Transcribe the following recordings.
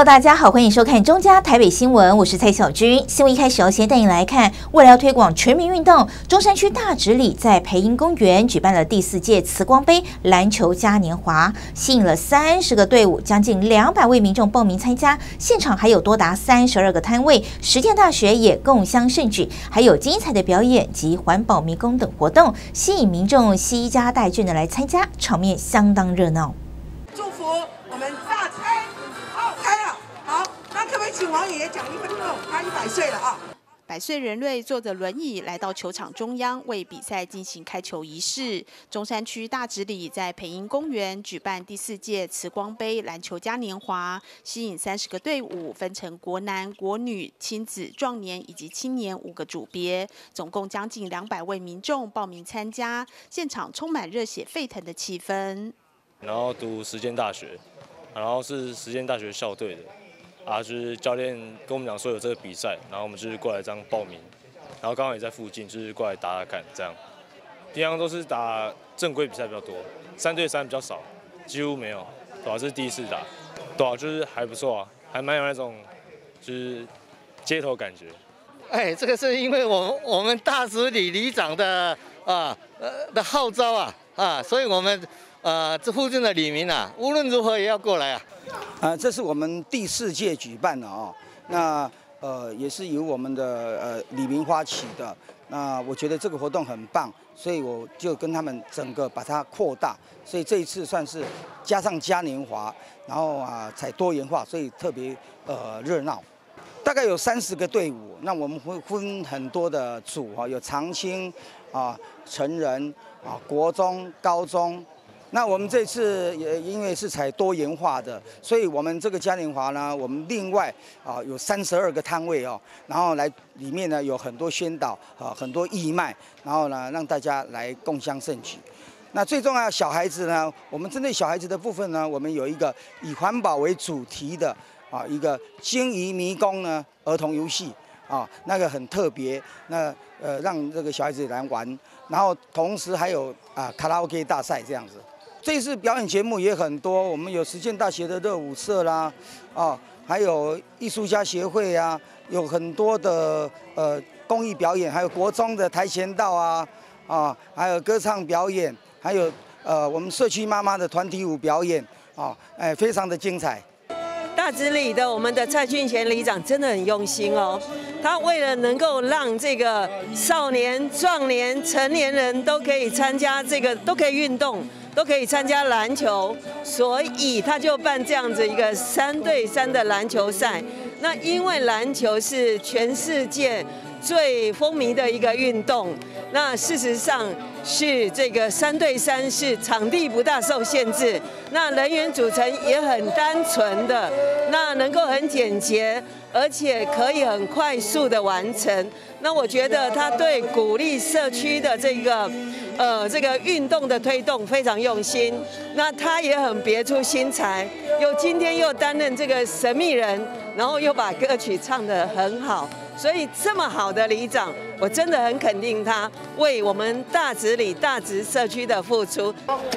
Hello， 大家好，欢迎收看中嘉台北新闻，我是蔡小军。新闻一开始要先带你来看，为了要推广全民运动，中山区大直里在培英公园举办了第4届慈光杯篮球嘉年华，吸引了30个队伍，将近200位民众报名参加。现场还有多达32个摊位，实践大学也共襄盛举，还有精彩的表演及环保迷宫等活动，吸引民众携家带眷的来参加，场面相当热闹。 祝福我们大直。开了，好，那可不可以请王爷讲1分钟？他100岁了啊。 100岁人瑞坐着轮椅来到球场中央，为比赛进行开球仪式。中山区大直里在培英公园举办第4届慈光杯篮球嘉年华，吸引30个队伍，分成国男、国女、亲子、壮年以及青年5个组别，总共将近200位民众报名参加，现场充满热血沸腾的气氛。 然后读实践大学。然后是实践大学校队的，就是教练跟我们讲说有这个比赛，然后我们就是过来这样报名，然后刚好也在附近，就是过来打打看这样。平常都是打正规比赛比较多，3对3比较少，几乎没有，对吧？这是第一次打，对啊，就是还不错啊，还蛮有那种就是街头感觉。 这个是因为我们大直里里长的的号召所以我们。这附近的里民无论如何也要过来这是我们第4届举办的那也是由我们的里民发起的。那我觉得这个活动很棒，所以我就跟他们整个把它扩大，所以这一次算是加上嘉年华，然后才多元化，所以特别热闹。大概有30个队伍，那我们会分很多的组有长青成人国中、高中。那我们这次也因为是采多元化的，所以我们这个嘉年华呢，我们另外有32个摊位然后来里面呢有很多宣导很多义卖，然后呢让大家来共襄盛举。那最重要，小孩子呢，我们针对小孩子的部分呢，我们有一个以环保为主题的一个鲸鱼迷宫呢儿童游戏那个很特别，那让这个小孩子来玩，然后同时还有卡拉 OK 大赛这样子。这次表演节目也很多，我们有实践大学的热舞社啦，还有艺术家协会有很多的公益表演，还有国中的跆拳道还有歌唱表演，还有我们社区妈妈的团体舞表演非常的精彩。 大直里的我们的蔡俊贤里长真的很用心他为了能够让这个少年、壮年、成年人都可以参加这个，都可以运动。都可以参加篮球，所以他就办这样子一个3对3的篮球赛。那因为篮球是全世界最风靡的一个运动，那事实上是这个3对3是场地不大受限制，那人员组成也很单纯的，那能够很简洁，而且可以很快速的完成。那我觉得他对鼓励社区的这个运动的推动非常用心。那他也很别出心裁，今天又担任这个神秘人，然后又把歌曲唱得很好。所以这么好的里长，我真的很肯定他为我们大直里大直社区的付出。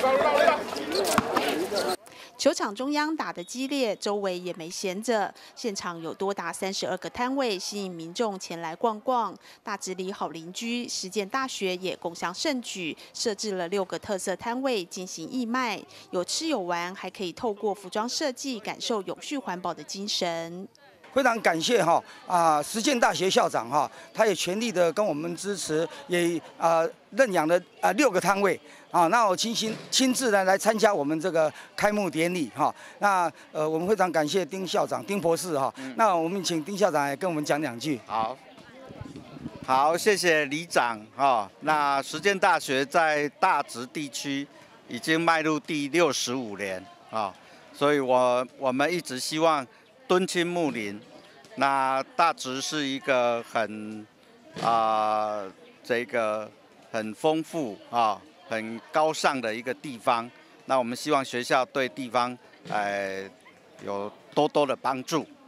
球场中央打得激烈，周围也没闲着，现场有多达32个摊位，吸引民众前来逛逛。大直里好邻居实践大学也共襄盛举，设置了6个特色摊位进行义卖，有吃有玩，还可以透过服装设计感受永续环保的精神。 非常感谢实践大学校长他也全力的跟我们支持，也认养了6个摊位那我亲自来参加我们这个开幕典礼那我们非常感谢丁校长、丁博士那我们请丁校长来跟我们讲2句。 好，谢谢里长那实践大学在大直地区已经迈入第65年所以我们一直希望敦亲睦邻。那大直是一个很这个很丰富很高尚的一个地方。那我们希望学校对地方有多多的帮助。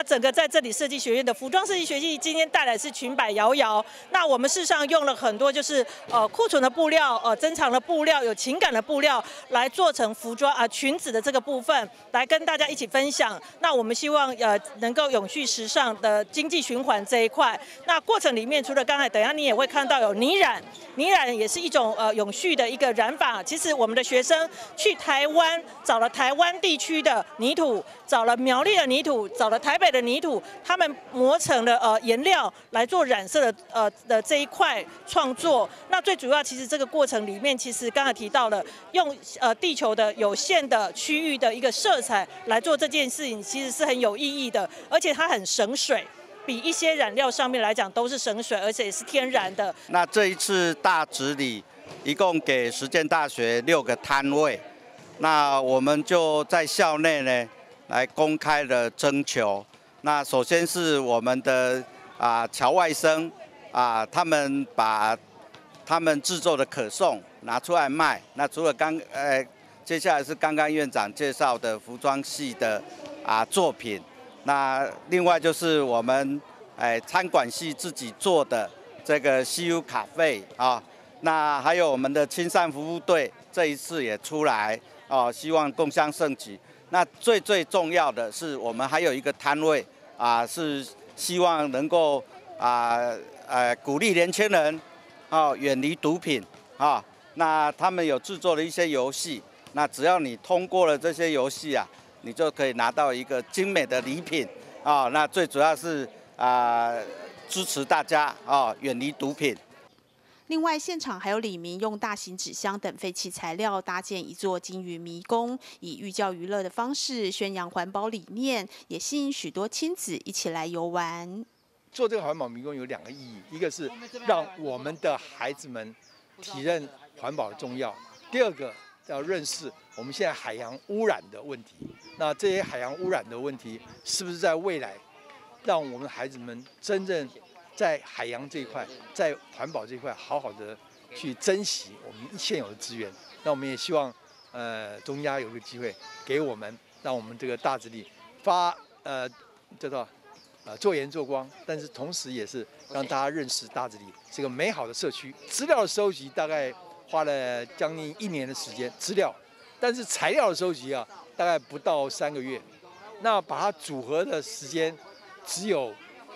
整个在这里设计学院的服装设计学系今天带来是裙摆摇摇。那我们事实上用了很多就是库存的布料、珍藏的布料、有情感的布料来做成服装裙子的这个部分，来跟大家一起分享。那我们希望能够永续时尚的经济循环这一块。那过程里面除了刚才等一下你也会看到有泥染也是一种永续的一个染法。其实我们的学生去台湾找了台湾地区的泥土，找了苗栗的泥土，找了台北的泥土，他们磨成了颜料来做染色的这一块创作。那最主要其实这个过程里面，其实刚才提到了用地球的有限的区域的一个色彩来做这件事情，其实是很有意义的，而且它很省水。比一些染料上面来讲都是省水，而且也是天然的。 那这一次大直礼一共给实践大学6个摊位，那我们就在校内呢来公开了征求。那首先是我们的侨外生他们把他们制作的可颂拿出来卖。那除了接下来是刚刚院长介绍的服装系的作品。那另外就是我们餐馆系自己做的这个CU咖啡那还有我们的亲善服务队这一次也出来希望共襄盛举。那最重要的是我们还有一个摊位是希望能够鼓励年轻人远离毒品那他们有制作了一些游戏，那只要你通过了这些游戏你就可以拿到一个精美的礼品那最主要是支持大家远离毒品。 另外，现场还有里民用大型纸箱等废弃材料搭建一座金鱼迷宫，以寓教于乐的方式宣扬环保理念，也吸引许多亲子一起来游玩。 做这个环保迷宫有2个意义，一个是让我们的孩子们体认环保的重要，第2个要认识我们现在海洋污染的问题。那这些海洋污染的问题，是不是在未来让我们的孩子们真正在海洋这一块，在环保这一块，好好的去珍惜我们现有的资源？那我们也希望，中央有个机会给我们，让我们这个大直礼叫做做盐做光，但是同时也是让大家认识大直礼是个美好的社区。资料的收集大概花了将近1年的时间，资料，但是材料的收集大概不到3个月，那把它组合的时间只有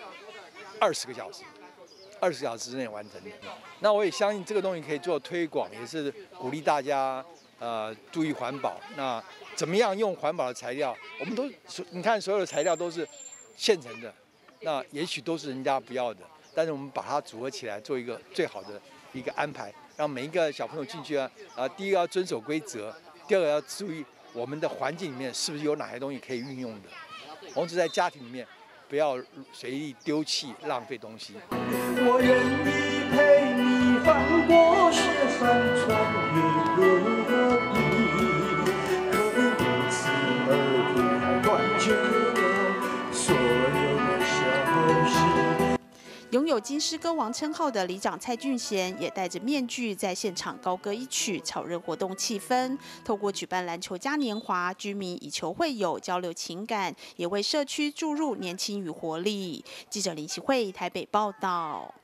20个小时，20个小时之内完成的。那我也相信这个东西可以做推广，也是鼓励大家注意环保。那怎么样用环保的材料？我们你看所有的材料都是现成的，那也许都是人家不要的，但是我们把它组合起来，做一个最好的一个安排，让每一个小朋友进去第一个要遵守规则，第2个要注意我们的环境里面是不是有哪些东西可以运用的。同时在家庭里面不要随意丢弃浪费东西。 我愿意陪你翻过雪山，穿越戈壁，可以因此而天涯断绝了所有的消息。 拥有金狮歌王称号的里长蔡俊贤也戴着面具在现场高歌一曲，炒热活动气氛。透过举办篮球嘉年华，居民以球会友，交流情感，也为社区注入年轻与活力。记者林启慧台北报道。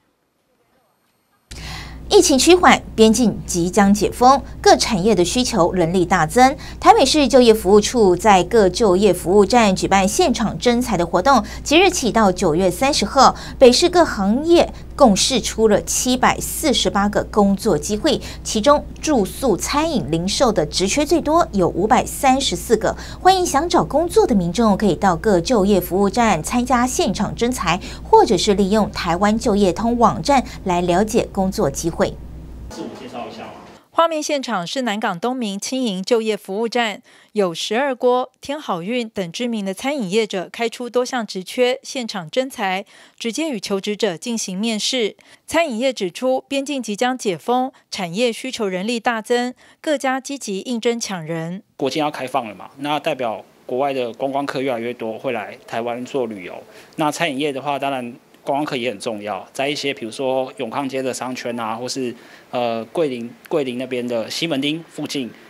疫情趋缓，边境即将解封，各产业的需求人力大增。台北市就业服务处在各就业服务站举办现场征才的活动，即日起到9月30号，北市各行业共释出了748个工作机会，其中住宿、餐饮、零售的职缺最多，有534个。欢迎想找工作的民众可以到各就业服务站参加现场征才，或者是利用台湾就业通网站来了解工作机会。 自我介绍一下吗？ 画面现场是南港东明轻盈就业服务站，有12锅、天好运等知名的餐饮业者开出多项职缺，现场征才，直接与求职者进行面试。餐饮业指出，边境即将解封，产业需求人力大增，各家积极应征抢人。 国境要开放了嘛，那代表国外的观光客越来越多会来台湾做旅游。那餐饮业的话，当然观光客也很重要，在一些比如说永康街的商圈啊，或是桂林那边的西门町附近，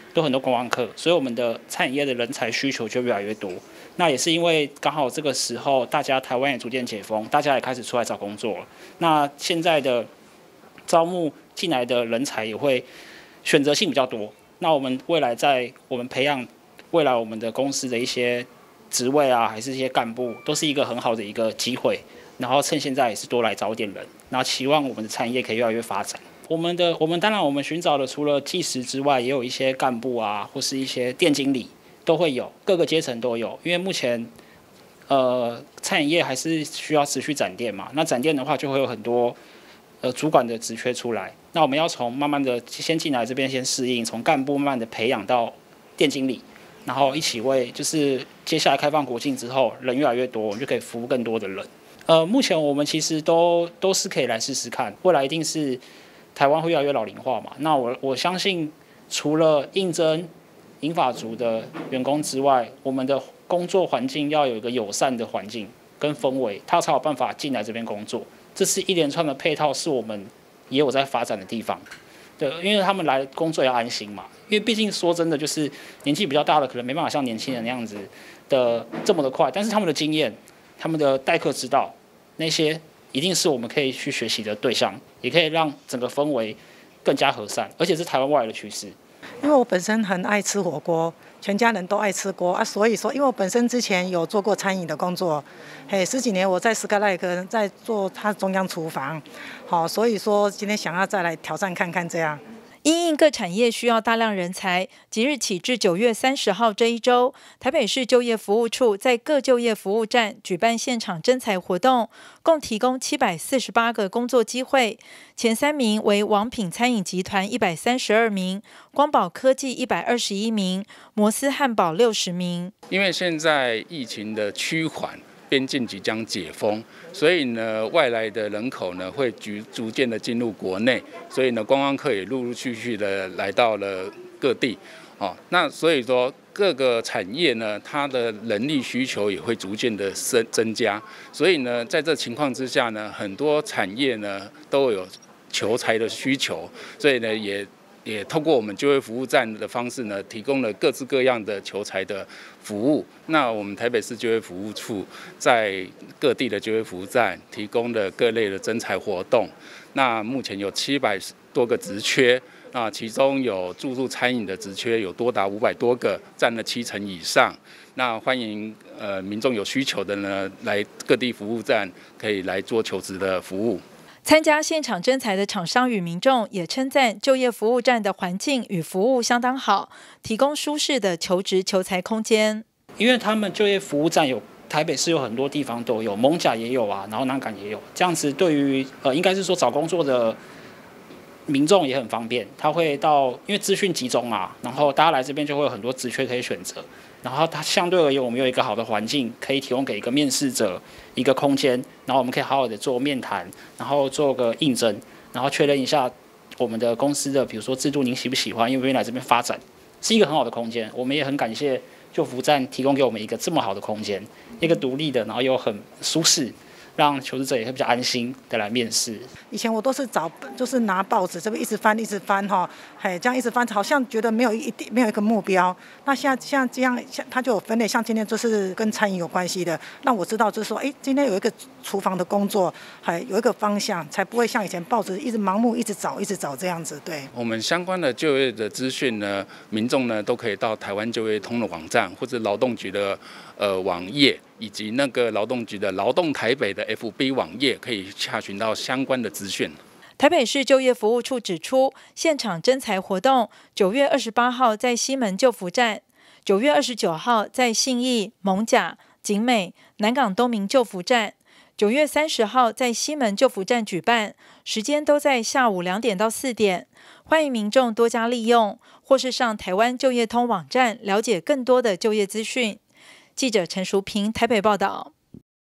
都很多观光客，所以我们的餐饮业的人才需求就越来越多。那也是因为刚好这个时候，台湾也逐渐解封，大家也开始出来找工作了。那现在的招募进来的人才也会选择性比较多。那我们未来在我们培养未来我们的公司的一些职位啊，还是一些干部，都是一个很好的一个机会。然后趁现在也是多来找点人，然后期望我们的产业可以越来越发展。我们当然我们寻找的除了技师之外，也有一些干部啊，或是一些店经理都会有，各个阶层都有。因为目前餐饮业还是需要持续展店嘛，那展店的话就会有很多主管的职缺出来。那我们要从慢慢的先进来这边先适应，从干部慢慢的培养到店经理，然后一起为就是接下来开放国境之后，人越来越多，我们就可以服务更多的人。目前我们其实都是可以来试试看，未来一定是台湾会越来越老龄化嘛。那我相信，除了应征银发族的员工之外，我们的工作环境要有一个友善的环境跟氛围，他才有办法进来这边工作。这是一连串的配套，是我们也有在发展的地方。对，因为他们来工作要安心嘛。因为毕竟说真的，就是年纪比较大的可能没办法像年轻人那样子的这么的快，但是他们的经验、他们的待客之道，那些一定是我们可以去学习的对象，也可以让整个氛围更加和善，而且是台湾未来的趋势。 因为我本身很爱吃火锅，全家人都爱吃锅啊，所以说，因为我本身之前有做过餐饮的工作，10几年我在Skyline在做它中央厨房，好，所以说今天想要再来挑战看看这样。 因应各产业需要大量人才，即日起至9月30号这一周，台北市就业服务处在各就业服务站举办现场征才活动，共提供748个工作机会。前3名为王品餐饮集团132名，光宝科技121名，摩斯汉堡60名。 因为现在疫情的趋缓，边境即将解封，所以呢，外来的人口呢会逐渐的进入国内，所以呢，观光客也陆陆续续的来到了各地，那所以说各个产业呢，它的人力需求也会逐渐的增加，所以呢，在这情况之下呢，很多产业呢都有求才的需求，所以呢也透过我们就业服务站的方式呢，提供了各式各样的求才的服务。那我们台北市就业服务处在各地的就业服务站提供了各类的征才活动。那目前有700多个职缺，那其中有驻宿餐饮的职缺有多达500多个，占了70%以上。那欢迎民众有需求的呢，来各地服务站可以来做求职的服务。 参加现场征才的厂商与民众也称赞就业服务站的环境与服务相当好，提供舒适的求职求才空间。 因为他们就业服务站有台北市有很多地方都有，艋舺也有啊，然后南港也有，这样子对于应该是说找工作的民众也很方便。他会到，因为资讯集中嘛，然后大家来这边就会有很多职缺可以选择。然后它相对而言，我们有一个好的环境，可以提供给一个面试者一个空间，然后我们可以好好的做面谈，然后做个应征，然后确认一下我们的公司的比如说制度您喜不喜欢，愿不愿意来这边发展，是一个很好的空间。我们也很感谢就服站提供给我们一个这么好的空间，一个独立的，然后又很舒适，让求职者也会比较安心的来面试。 以前我都是就是拿报纸这边一直翻哈，这样一直翻，好像觉得没有一个目标。那像这样，它就有分类，像今天就是跟餐饮有关系的，让我知道就是说，今天有一个厨房的工作，还有一个方向，才不会像以前报纸一直盲目一直找这样子。对， 我们相关的就业的资讯呢，民众呢都可以到台湾就业通的网站或者劳动局的网页，以及那个劳动局的劳动台北的 FB 网页，可以查询到相关的资讯。 台北市就业服务处指出，现场征才活动9月28号在西门就服站，9月29号在信义、艋舺、景美、南港东明就服站，9月30号在西门就服站举办，时间都在下午2点到4点，欢迎民众多加利用，或是上台湾就业通网站了解更多的就业资讯。记者陈淑平台北报道。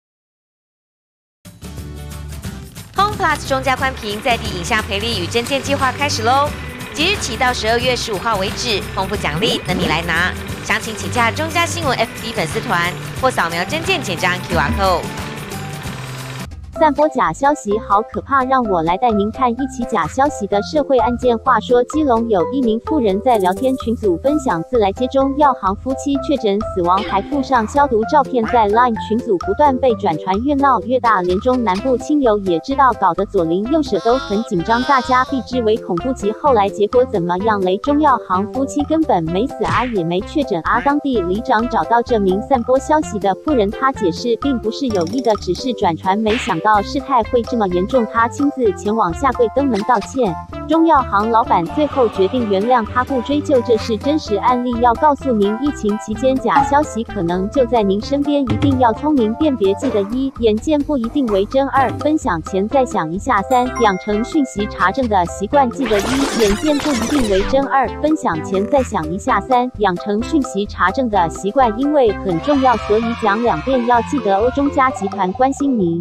Home Plus 中加宽屏在地影像培力与征件计划开始喽！即日起到12月15号为止，丰富奖励等你来拿。详情请洽中加新闻 FB 粉丝团或扫描征件简章 QR code。 散播假消息好可怕，让我来带您看一起假消息的社会案件。话说，基隆有一名妇人在聊天群组分享自来接中药行夫妻确诊死亡，还附上消毒照片，在 LINE 群组不断被转传，越闹越大。连中南部亲友也知道，搞得左邻右舍都很紧张，大家避之为恐怖级。后来结果怎么样嘞？中药行夫妻根本没死啊，也没确诊啊。当地里长找到这名散播消息的妇人，他解释并不是有意的，只是转传，没想到事态会这么严重，他亲自前往下跪登门道歉。中药行老板最后决定原谅他，不追究，这是真实案例。要告诉您，疫情期间假消息可能就在您身边，一定要聪明辨别。记得1，眼见不一定为真；2，分享前再想一下；3，养成讯息查证的习惯。记得1，眼见不一定为真；2，分享前再想一下；3，养成讯息查证的习惯，因为很重要，所以讲2遍。要记得欧中嘉集团关心您。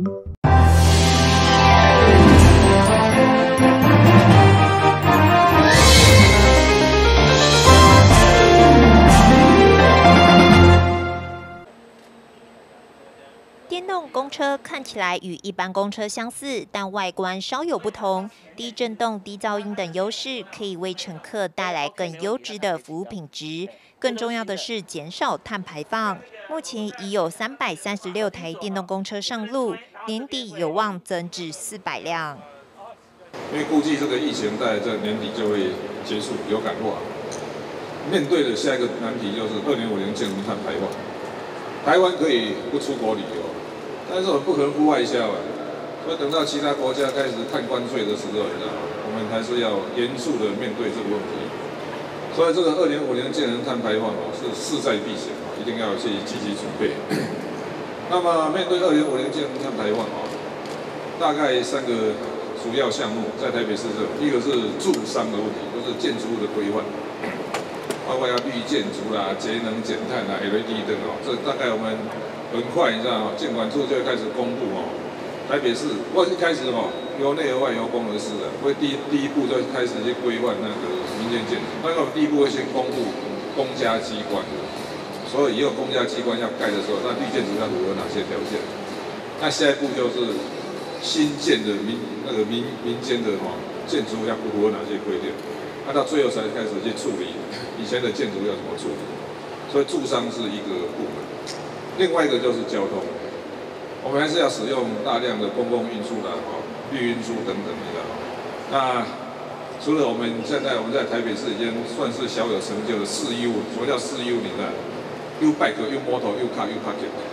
电动公车看起来与一般公车相似，但外观稍有不同。低震动、低噪音等优势，可以为乘客带来更优质的服务品质。更重要的是减少碳排放。目前已有336台电动公车上路，年底有望增至400辆。 因为估计这个疫情在这年底就会结束，有感化。面对的下一个难题就是2050净零碳排放。台湾可以不出国旅游，但是我们不可能不外销啊。所以等到其他国家开始看关税的时候，我们还是要严肃的面对这个问题。所以这个2050净零碳排放是势在必行，一定要去积极准备。那么面对2050净零碳排放大概3个主要项目在台北市政府，一个是住商的问题，就是建筑物的规范。包括要绿建筑啦、节能减碳啦、LED 灯这大概我们很快，你知道建管处就会开始公布台北市，不过一开始由内而外由公而私的，会第一步就开始去规范那个民间建筑。那我们第一步会先公布公家机关，所以以后公家机关要盖的时候，那绿建筑要符合哪些条件？那下一步就是新建的民间的建筑要符合哪些规定？那到最后才开始去处理以前的建筑要怎么处理，所以住商是一个部门。另外一个就是交通，我们还是要使用大量的公共运输啦、绿运输等等的。那除了我们在台北市已经算是小有成就的4U，什么叫4U？你知道 ？U bike、U motor、U car、U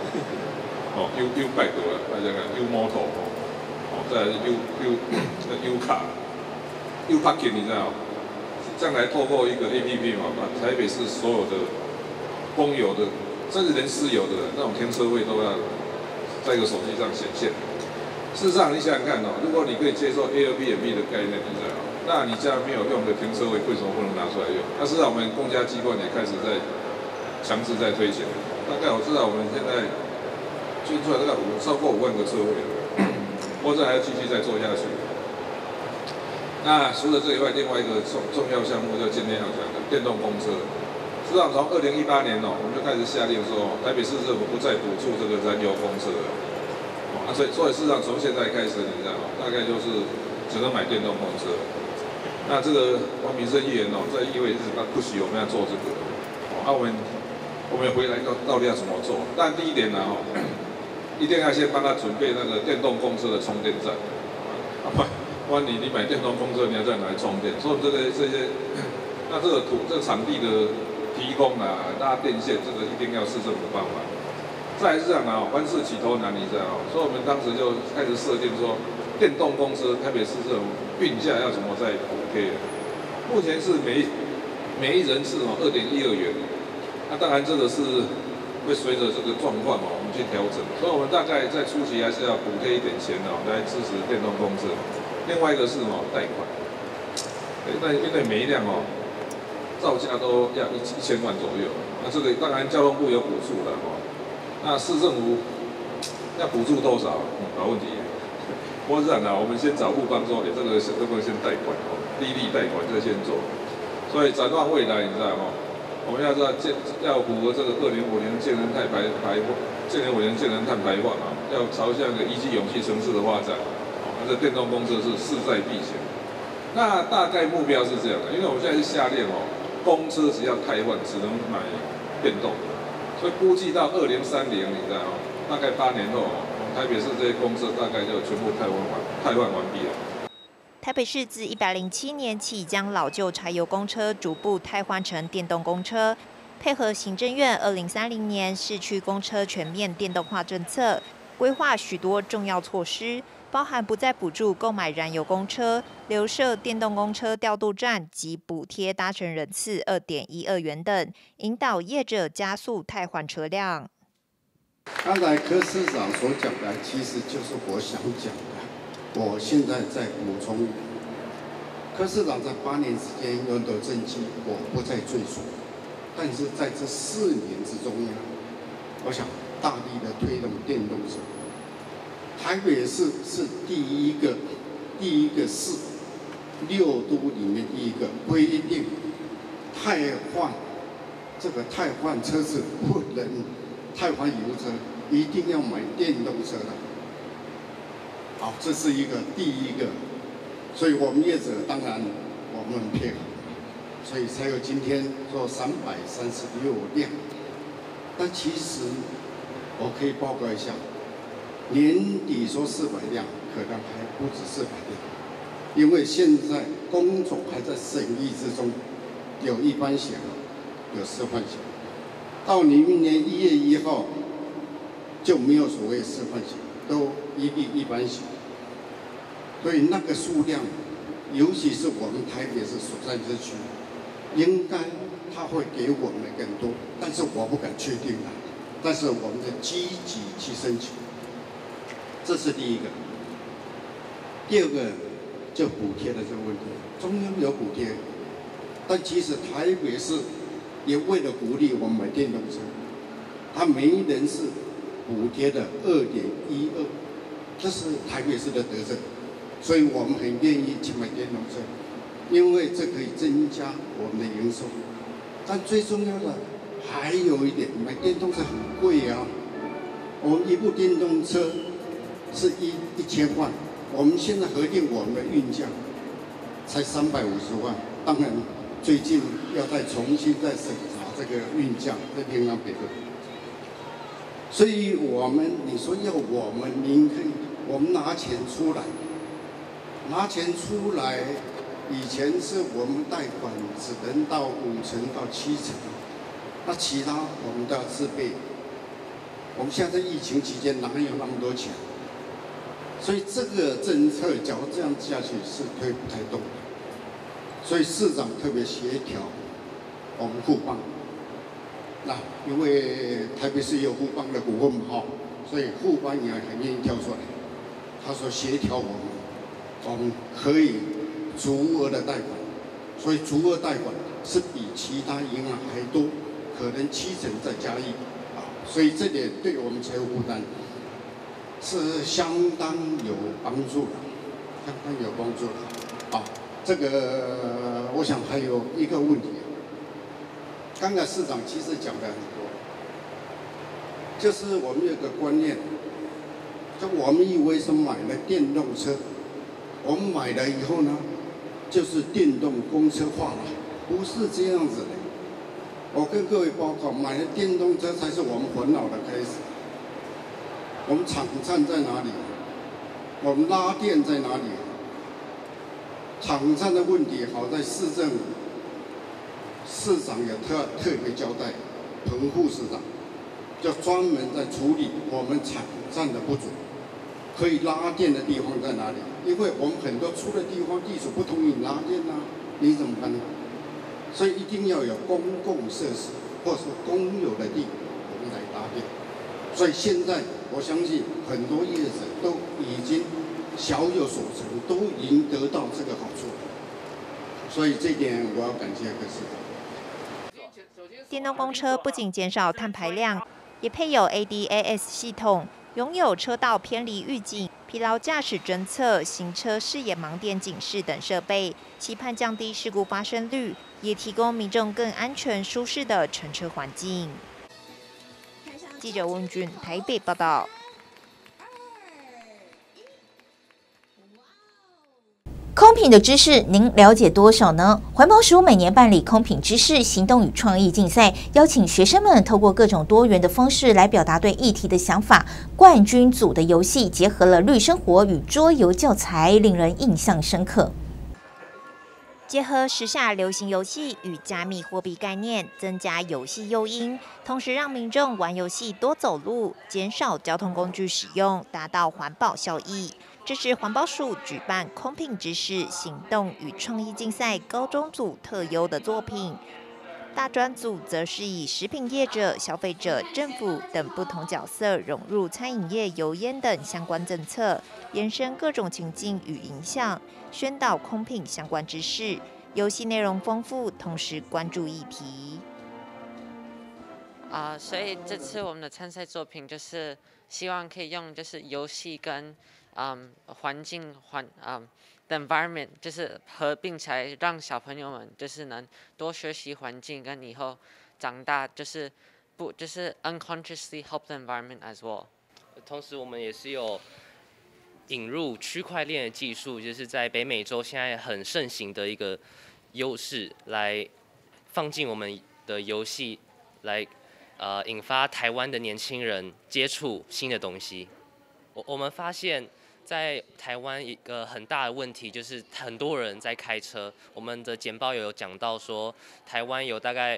parking。U bike 大家看 U motor 再来 U car、U parking， 你知道？将来透过一个 APP 把台北市所有的公有的，甚至连私有的那种停车位都要在一个手机上显现。事实上，你想想看如果你可以接受 Airbnb 的概念，你知道，那你家没有用的停车位，为什么不能拿出来用？那事实上，我们公家机关也开始在强制在推行。大概我知道我们现在捐出来大概超过5万个车位了，或者还要继续再做下去。那除了这以外，另外一个重要项目就今天要讲的电动公车。实际上从2018年我们就开始下令说，台北市政府不再补助这个燃油公车了。所以事实上从现在开始，你知道大概就是只能买电动公车。那这个王民生议员在议会一直不许我们要做这个。我们回来到底要怎么做？但第一点一定要先帮他准备那个电动公车的充电站。不然你买电动公车，你要在哪里充电？所以这些，那这个场地的提供拉电线，这个一定要市政府帮忙。再来是这样凡事起头难，你知道所以我们当时就开始设定说，电动公车台北市政府运价要怎么再补贴？目前是每一人次2.12元，那当然这个是会随着这个状况我们去调整。所以我们大概在初期还是要补贴一点钱来支持电动公车。另外一个是贷款，因为每一辆造价都要1000万左右，那这个当然交通部有补助的那市政府要补助多少？好问题。不过这样我们先找富邦说，这个能不能先贷款低利贷款这先做。所以展望未来，你知道我们要知道要符合这个2050净零碳排放，2050净零碳排放啊，要朝向一个宜居永续城市的发展。这电动公车是势在必行。那大概目标是这样的，因为我们现在是下令公车只要汰换，只能买电动，所以估计到2030，你知道大概8年后我们台北市这些公车大概就全部汰换完毕了。 台北市自107年起，将老旧柴油公车逐步汰换成电动公车，配合行政院2030年市区公车全面电动化政策，规划许多重要措施。包含不再补助购买燃油公车、留设电动公车调度站及补贴搭乘人次2.12元等，引导业者加速汰换车辆。 刚才柯市长所讲的，其实就是我想讲的。我现在再补充，柯市长在8年之间有很多政绩，我不再赘述。但是在这4年之中呢，我想大力的推动电动车。台北市是第一个市，6都里面第一个规定汰换车子不能汰换油车，一定要买电动车的。好，这是第一个，所以我们业者当然我们很配合，所以才有今天说336辆。但其实我可以报告一下。年底说400辆，可能还不止400辆，因为现在工总还在审议之中，有一般型，有示范型，到明年1月1号就没有所谓示范型，都一律一般型。所以那个数量，尤其是我们台北市所在之区，应该他会给我们更多，但是我不敢确定了。但是我们在积极去申请。这是第一个。第二个就补贴的这个问题，中央有补贴，但其实台北市也为了鼓励我们买电动车，它每一人是补贴的2.12，这是台北市的德政，所以我们很愿意去买电动车，因为这可以增加我们的营收。但最重要的还有一点，买电动车很贵啊，我们一部电动车是1000万，我们现在核定我们的运价才350万，当然最近要再重新再审查这个运价，在另当别论。所以你说要您可以，我们拿钱出来，以前是我们贷款只能到5成到7成，那其他我们都要自备。我们现在疫情期间哪有那么多钱？所以这个政策，假如这样下去是推不太动的。所以市长特别协调我们富邦，那因为台北市也有富邦的股份嘛，所以富邦也很愿意跳出来。他说协调我们可以足额的贷款，所以足额贷款是比其他银行还多，可能7成再加1啊，所以这点对我们财务负担是相当有帮助的，啊，这个我想还有一个问题，刚才市长其实讲的很多，就是我们有个观念，就我们以为是买了电动车，我们买了以后呢，就是电动公车化了，不是这样子的。我跟各位报告，买了电动车才是我们烦恼的开始。我们场站在哪里？我们拉电在哪里？场站的问题，好在市政府市长也特别交代，彭副市长就专门在处理我们场站的不足，可以拉电的地方在哪里？因为我们很多出的地方地主不同意拉电啊，你怎么办呢？所以一定要有公共设施或是公有的地，我们来拉电。所以现在我相信很多业者都已经小有所成，都已经得到这个好处。所以这点我要感谢各市长。 电动公车不仅减少碳排量，也配有 ADAS 系统， 拥有车道偏离预警、疲劳驾驶侦测、行车视野盲点警示等设备，期盼降低事故发生率，也提供民众更安全舒适的乘车环境。记者温俊台北报道。 空品的知识您了解多少呢？环保署每年办理空品知识行动与创意竞赛，邀请学生们透过各种多元的方式来表达对议题的想法。冠军组的游戏结合了绿生活与桌游教材，令人印象深刻。 结合时下流行游戏与加密货币概念，增加游戏诱因，同时让民众玩游戏多走路，减少交通工具使用，达到环保效益。这是环保署举办空品知识行动与创意竞赛高中组特优的作品，大专组则是以食品业者、消费者、政府等不同角色融入餐饮业油烟等相关政策，延伸各种情境与影响，宣导空品相关知识。游戏内容丰富，同时关注议题。 所以这次我们的参赛作品就是希望可以用就是游戏跟环境的 environment 就是合并起来，让小朋友们就是能多学习环境，跟以后长大就是unconsciously help the environment as well。 同时，我们也是有引入区块链的技术，就是在北美洲现在很盛行的一个优势，来放进我们的游戏，来引发台湾的年轻人接触新的东西。我们发现，在台湾一个很大的问题就是很多人在开车。我们的简报有讲到说，台湾有大概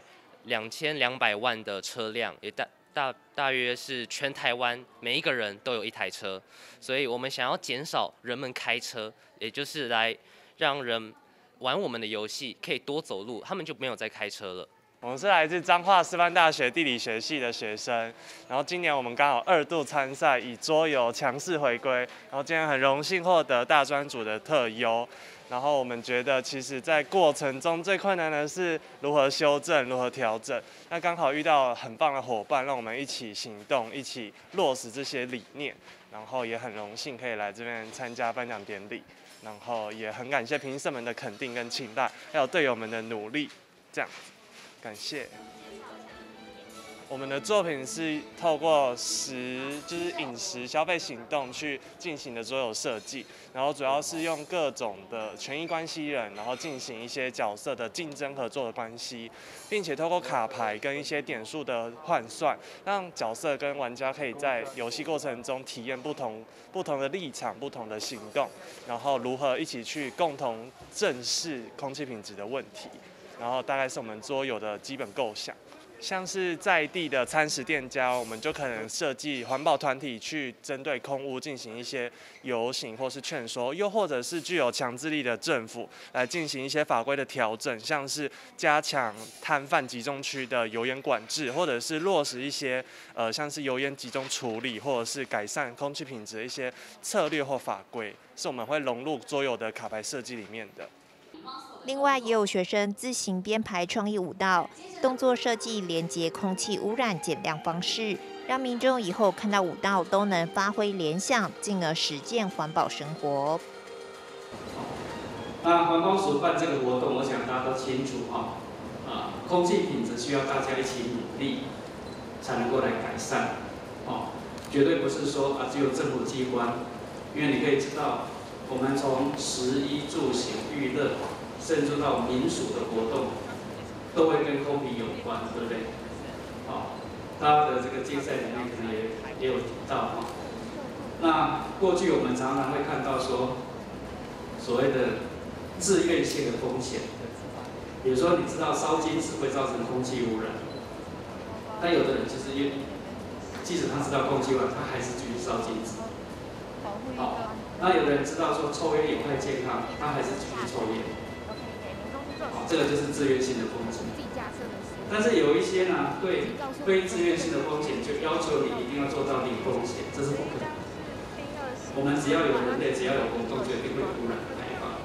2200万的车辆，也大约是全台湾每一个人都有一台车，所以我们想要减少人们开车，也就是来让人玩我们的游戏可以多走路，他们就没有再开车了。 我们是来自彰化师范大学地理学系的学生，然后今年我们刚好2度参赛，以桌游强势回归，然后今天很荣幸获得大专组的特优。然后我们觉得，其实在过程中最困难的是如何修正、如何调整。那刚好遇到很棒的伙伴，让我们一起行动，一起落实这些理念。然后也很荣幸可以来这边参加颁奖典礼，然后也很感谢评审们的肯定跟青睐，还有队友们的努力，这样子。感谢。我们的作品是透过就是饮食消费行动去进行的桌游设计，然后主要是用各种的权益关系人，然后进行一些角色的竞争合作的关系，并且透过卡牌跟一些点数的换算，让角色跟玩家可以在游戏过程中体验不同的立场、不同的行动，然后如何一起去共同正视空气品质的问题。然后大概是我们桌游的基本构想，像是在地的餐食店家，我们就可能设计环保团体去针对空污进行一些游行或是劝说，又或者是具有强制力的政府来进行一些法规的调整，像是加强摊贩集中区的油烟管制，或者是落实一些像是油烟集中处理，或者是改善空气品质的一些策略或法规，是我们会融入桌游的卡牌设计里面的。 另外，也有学生自行编排创意舞蹈，动作设计连接空气污染减量方式，让民众以后看到舞蹈都能发挥联想，进而实践环保生活。 那环保署办这个活动，我想大家都清楚空气品质需要大家一起努力，才能够来改善。绝对不是说只有政府机关，因为你可以知道，我们从食衣住行娱乐。甚至到民俗的活动，都会跟空品有关，对不对？大家的这个竞赛里面可能也有提到那过去我们常常会看到说，所谓的自愿性的风险，比如说你知道烧金纸会造成空气污染，但有的人就是即使他知道空气污染，他还是继续烧金纸。那有的人知道说抽烟有害健康，他还是继续抽烟。这个就是自愿性的风险，但是有一些呢，对非自愿性的风险就要求你一定要做到零风险，这是不可能。我们只要有人类，只要有活动，就一定会有污染的排放。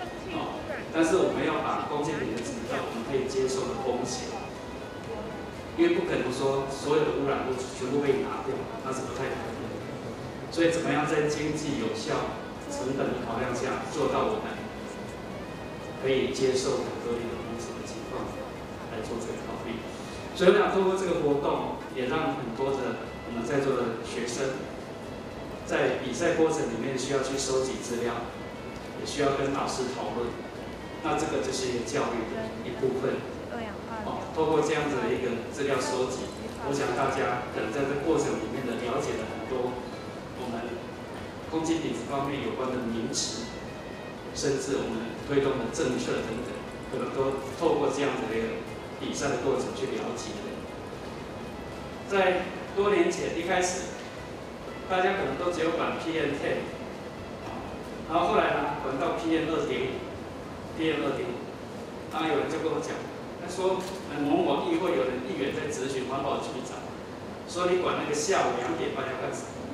但是我们要把空气品质到我们可以接受的风险。 因为不可能说所有的污染物全部被拿掉，那是不太可能的。所以怎么样在经济有效、成本的考量下，做到我们可以接受的合理的工资的情况来做这个考虑。所以我想通过这个活动，也让很多的我们在座的学生，在比赛过程里面需要去收集资料，也需要跟老师讨论。那这个就是一个教育的一部分。透过这样子的一个资料收集，我想大家可能在这过程里面的了解了很多我们空气品质方面有关的名词，甚至我们推动的政策等等，可能都透过这样子的一个比赛的过程去了解的。在多年前一开始，大家可能都只有管 PM10， 然后后来呢，管到 PM2.5，PM2.5，然后有人就跟我讲。他说：“某某议会有人议员在质询环保局长，说你管那个下午2点半要干什么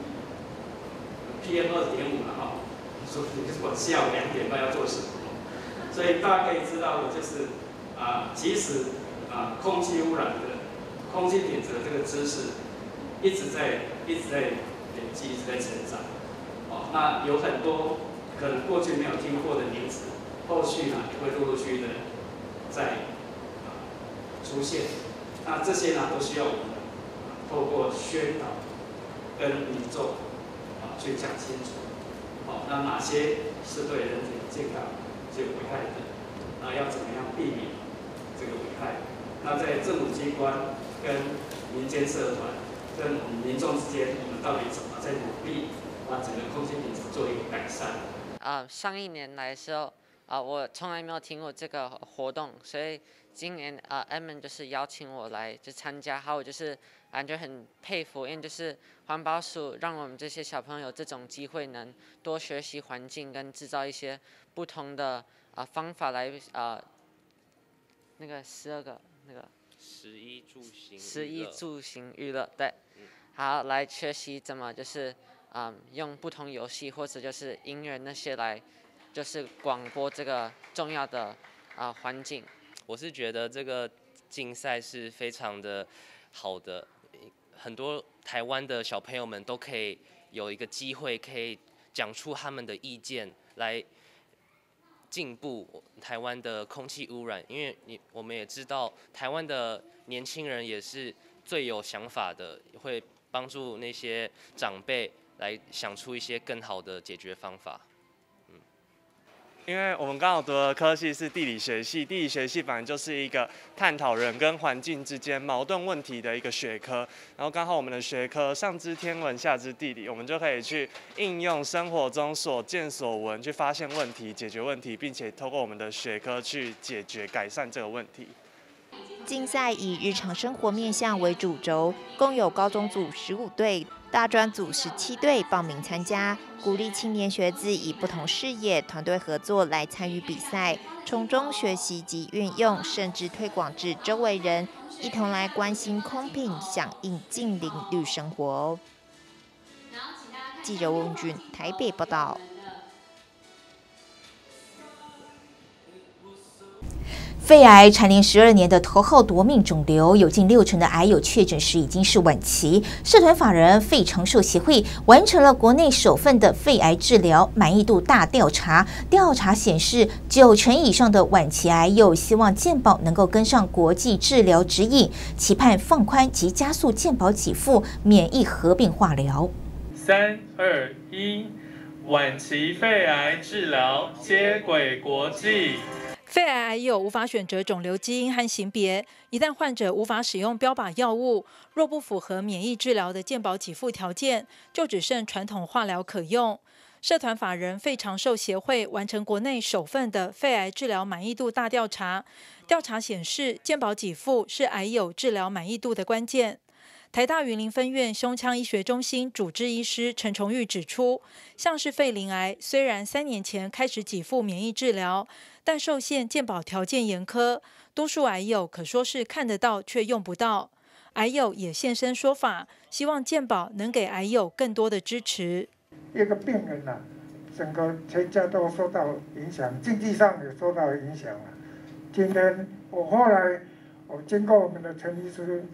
？PM2.5了哈，说你就是管下午2点半要做什么。所以大家可以知道的就是即使空气污染的、空气品质的这个知识一直在累积，一直在成长。那有很多可能过去没有听过的名词，后续呢也会陆陆续续的在。”出现，那这些呢都需要我们透过宣导跟民众去讲清楚，那哪些是对人体健康是有危害的，那要怎么样避免这个危害？那在政府机关跟民间社团跟我们民众之间，我们到底怎么在努力把整个空气品质做一个改善？ 上一年来的时候，我从来没有听过这个活动，所以。今年Edmond 就是邀请我来就参加，还有就是感觉很佩服，因为就是环保署让我们这些小朋友有这种机会，能多学习环境跟制造一些不同的方法来那个12个那个 11 住行娱乐对，好来学习怎么就是用不同游戏或者就是音乐那些来就是广播这个重要的环境。 我是觉得这个竞赛是非常的好的，很多台湾的小朋友们都可以有一个机会，可以讲出他们的意见，来进步台湾的空气污染。因为我们也知道，台湾的年轻人也是最有想法的，会帮助那些长辈来想出一些更好的解决方法。 因为我们刚好读的科系是地理学系，地理学系本来就是一个探讨人跟环境之间矛盾问题的一个学科，然后刚好我们的学科上知天文下知地理，我们就可以去应用生活中所见所闻，去发现问题、解决问题，并且透过我们的学科去解决、改善这个问题。 竞赛以日常生活面向为主轴，共有高中组15队、大专组17队报名参加，鼓励青年学子以不同视野、团队合作来参与比赛，从中学习及运用，甚至推广至周围人，一同来关心空品，响应近邻绿生活。记者翁俊台北报道。 肺癌蝉联12年的头号夺命肿瘤，有近60%的癌友确诊时已经是晚期。社团法人肺长寿协会完成了国内首份的肺癌治疗满意度大调查，调查显示90%以上的晚期癌友希望健保能够跟上国际治疗指引，期盼放宽及加速健保给付免疫合并化疗。 3、2、1，晚期肺癌治疗接轨国际。 肺癌癌友无法选择肿瘤基因和型别，一旦患者无法使用标靶药物，若不符合免疫治疗的健保给付条件，就只剩传统化疗可用。社团法人肺长寿协会完成国内首份的肺癌治疗满意度大调查，调查显示，健保给付是癌友治疗满意度的关键。台大云林分院胸腔医学中心主治医师陈崇玉指出，像是肺鳞癌，虽然3年前开始给付免疫治疗，但受限健保条件严苛，多数癌友可说是看得到却用不到。癌友也现身说法，希望健保能给癌友更多的支持。 一个病人整个全家都受到影响，经济上也受到影响了。今天我后来经过我们的陈医师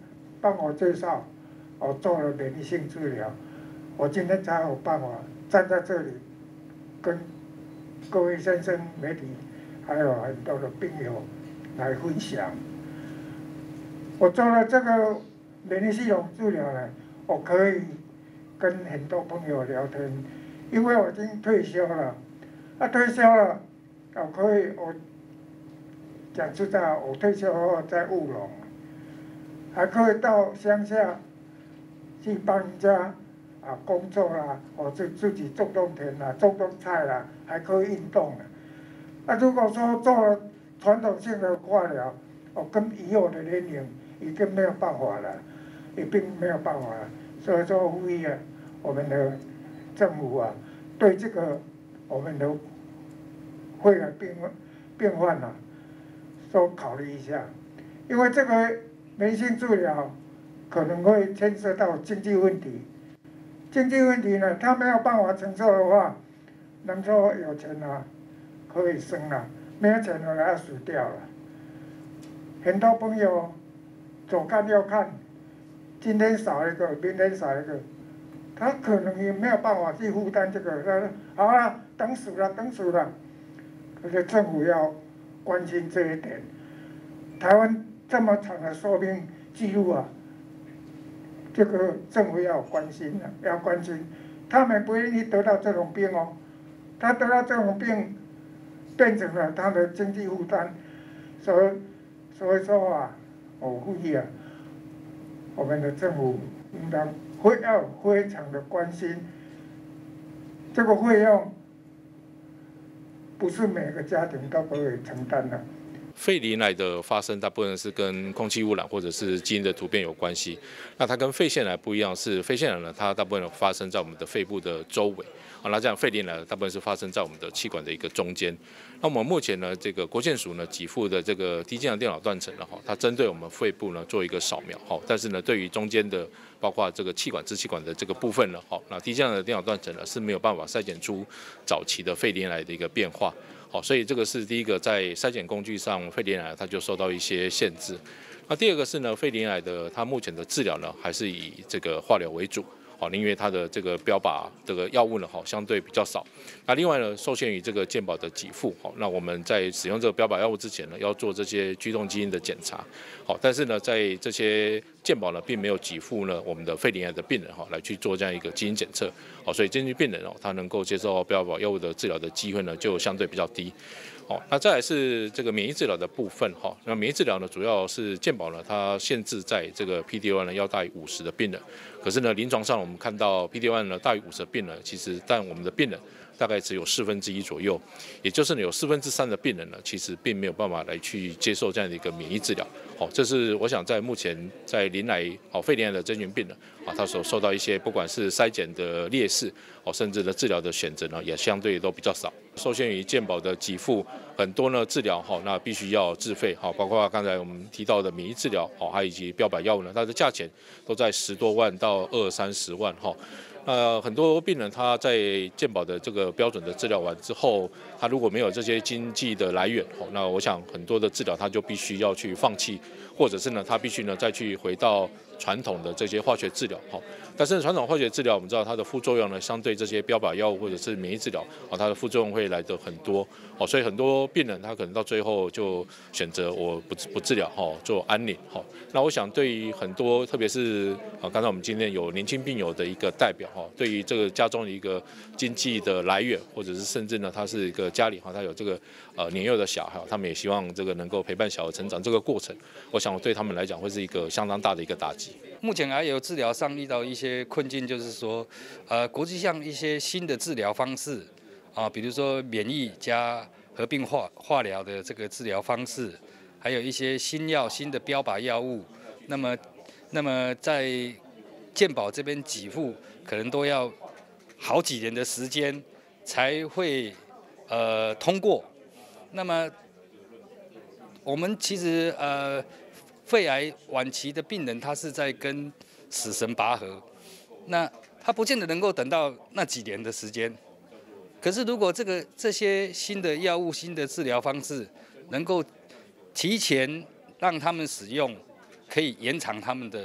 帮我介绍，我做了免疫性治疗，我今天才有办法站在这里，跟各位先生、媒体，还有很多的病友来分享。我做了这个免疫系统治疗呢，我可以跟很多朋友聊天，因为我已经退休了。退休了，我讲实在，我退休后在务农，还可以到乡下去帮人家工作啦，或者自己种田啦、种菜啦，还可以运动啦。如果说做了传统性的化疗，跟以后的年龄已经没有办法了，已经没有办法了。所以说呼吁我们的政府对这个我们的肺癌病患都考虑一下，因为这个免疫性治疗可能会牵涉到经济问题。经济问题呢，他没有办法承受的话，能说有钱可以生了，没有钱了要死掉了。很多朋友左看右看，今天少一个，明天少一个，他可能也没有办法去负担这个。他说好了，等死了。可是政府要关心这一点。台湾这么长的寿命记录这个政府要关心要关心。他们不愿意得到这种病他得到这种病，变成了他的经济负担。所以说我呼吁我们的政府应当要非常的关心这个费用。不是每个家庭都可以承担的。 肺鳞癌的发生大部分是跟空气污染或者是基因的突变有关系。那它跟肺腺癌不一样，是肺腺癌呢，它大部分发生在我们的肺部的周围。那这样肺鳞癌大部分是发生在我们的气管的一个中间。那我们目前呢，这个国健署呢给付的这个低剂量电脑断层它针对我们肺部呢做一个扫描但是呢，对于中间的包括这个气管、支气管的这个部分呢，那低剂量的电脑断层呢是没有办法筛检出早期的肺鳞癌的一个变化。所以这个是第一个，在筛检工具上，肺鳞癌它就受到一些限制。那第二个是呢，肺鳞癌的它目前的治疗呢，还是以这个化疗为主。因为它的这个标靶这个药物呢，相对比较少。那另外呢，受限于这个健保的给付，那我们在使用这个标靶药物之前呢，要做这些居动基因的检查。但是呢，在这些健保呢，并没有给付呢我们的肺鳞癌的病人来去做这样一个基因检测。所以根据病人他能够接受标靶药物的治疗的机会呢，就相对比较低。那再来是这个免疫治疗的部分那免疫治疗呢，主要是健保呢，它限制在这个 PD-1 呢要大于50的病人。可是呢，临床上我们看到 PD-1 呢大于50的病人，其实但我们的病人大概只有1/4左右，也就是呢有3/4的病人呢，其实并没有办法来去接受这样的一个免疫治疗。这是我想在目前在肺鳞癌的这群病人他所受到一些不管是筛检的劣势甚至呢治疗的选择呢，也相对都比较少。受限于健保的给付，很多呢治疗那必须要自费包括刚才我们提到的免疫治疗还以及标靶药物呢，它的价钱都在10多万到20-30万很多病人他在健保的这个标准的治疗完之后，他如果没有这些经济的来源那我想很多的治疗他就必须要去放弃，或者是呢他必须呢再去回到传统的这些化学治疗但是传统化学治疗我们知道它的副作用呢，相对这些标靶药物或者是免疫治疗它的副作用会来得很多所以很多病人他可能到最后就选择我不治疗做安宁那我想对于很多特别是刚才我们今天有年轻病友的一个代表对于这个家中的一个经济的来源，或者是甚至呢他是一个家里他有这个年幼的小孩，他们也希望这个能够陪伴小孩成长这个过程，我想对他们来讲会是一个相当大的一个打击。 目前还有治疗上遇到一些困境，就是说，国际上一些新的治疗方式比如说免疫加合并化疗的这个治疗方式，还有一些新的标靶药物，那么在健保这边给付，可能都要好几年的时间才会通过。那么我们其实肺癌晚期的病人，他是在跟死神拔河，那他不见得能够等到那几年的时间。可是如果这些新的药物、新的治疗方式能够提前让他们使用，可以延长他们的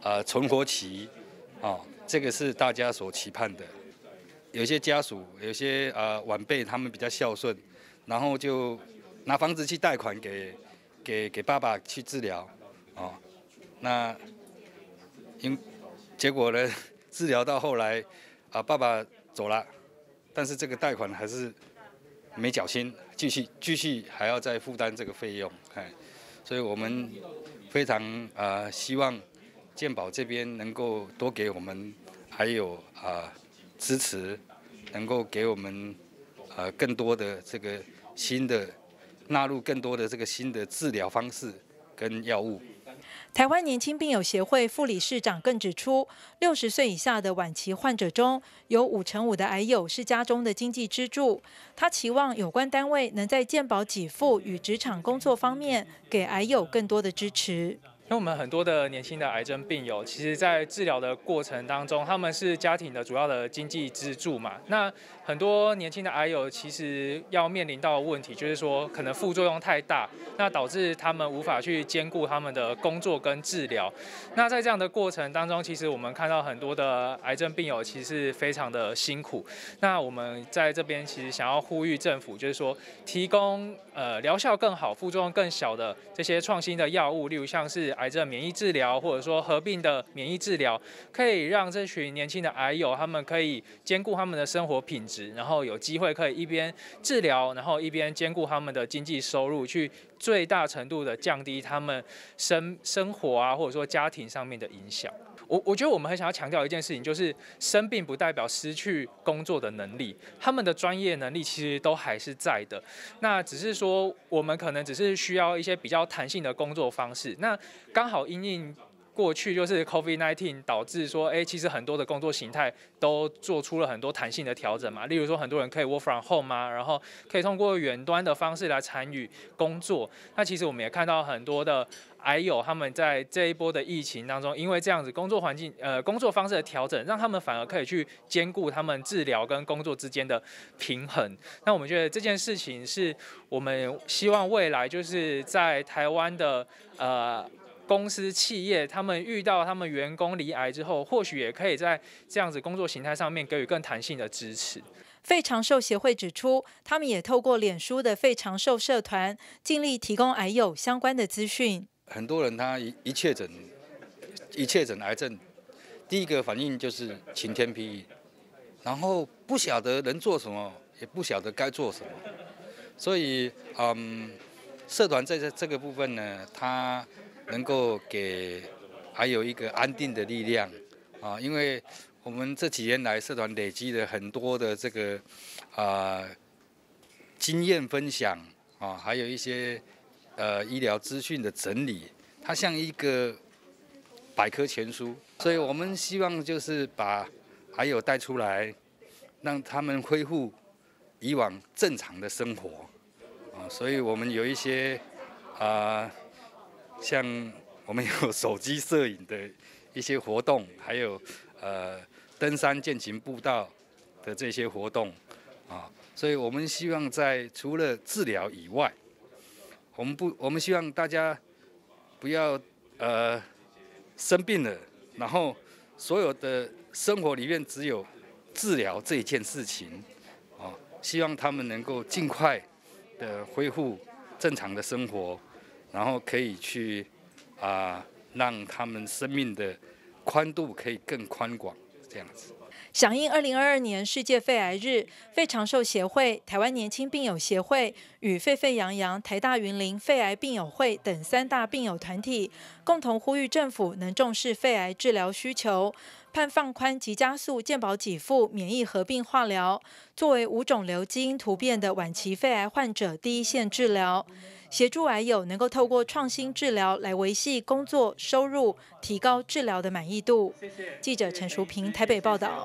存活期，这个是大家所期盼的。有些家属，有些晚辈，他们比较孝顺，然后就拿房子去贷款给爸爸去治疗，那结果呢，治疗到后来爸爸走了，但是这个贷款还是没缴清，继续还要再负担这个费用，所以我们非常希望健保这边能够多给我们还有支持，能够给我们更多的这个新的纳入更多的这个新的治疗方式跟药物。 台湾年轻病友协会副理事长更指出，60岁以下的晚期患者中，有5%的癌友是家中的经济支柱。他期望有关单位能在健保给付与职场工作方面，给癌友更多的支持。 因为我们很多的年轻的癌症病友，其实在治疗的过程当中，他们是家庭的主要的经济支柱嘛。那很多年轻的癌友其实要面临到的问题，就是说可能副作用太大，那导致他们无法去兼顾他们的工作跟治疗。那在这样的过程当中，其实我们看到很多的癌症病友其实是非常的辛苦。那我们在这边其实想要呼吁政府，就是说提供疗效更好、副作用更小的这些创新的药物，例如像是癌症免疫治疗，或者说合并的免疫治疗，可以让这群年轻的癌友他们可以兼顾他们的生活品质，然后有机会可以一边治疗，然后一边兼顾他们的经济收入，去最大程度的降低他们生活啊，或者说家庭上面的影响。我觉得我们很想要强调一件事情，就是生病不代表失去工作的能力，他们的专业能力其实都还是在的。那只是说我们可能只是需要一些比较弹性的工作方式。那刚好因应过去就是 COVID-19 导致说，其实很多的工作形态都做出了很多弹性的调整嘛。例如说，很多人可以 work from home 啊，然后可以通过远端的方式来参与工作。那其实我们也看到很多的癌友他们在这一波的疫情当中，因为这样子工作环境、工作方式的调整，让他们反而可以去兼顾他们治疗跟工作之间的平衡。那我们觉得这件事情是我们希望未来就是在台湾的公司企业，他们遇到他们员工罹癌之后，或许也可以在这样子工作形态上面给予更弹性的支持。 肺长寿协会指出，他们也透过脸书的肺长寿社团，尽力提供癌友相关的资讯。 很多人他一确诊癌症，第一个反应就是晴天霹雳，然后不晓得能做什么，也不晓得该做什么。所以，社团在这个部分呢，它能够给还有一个安定的力量啊，因为我们这几年来社团累积了很多的这个经验分享啊，还有一些医疗资讯的整理，它像一个百科全书，所以我们希望就是把还有带出来，让他们恢复以往正常的生活啊，所以我们有一些像我们有手机摄影的一些活动，还有登山健行步道的这些活动啊，所以我们希望在除了治疗以外，我们希望大家不要生病了，然后所有的生活里面只有治疗这一件事情啊，希望他们能够尽快的恢复正常的生活。然后可以去让他们生命的宽度可以更宽广，这样子。 响应2022年世界肺癌日，肺长寿协会、台湾年轻病友协会与沸沸扬扬台大云林肺癌病友会等3大病友团体，共同呼吁政府能重视肺癌治疗需求，盼放宽及加速健保给付免疫合并化疗，作为无肿瘤基因突变的晚期肺癌患者第一线治疗，协助癌友能够透过创新治疗来维系工作收入，提高治疗的满意度。记者陈淑平台北报道。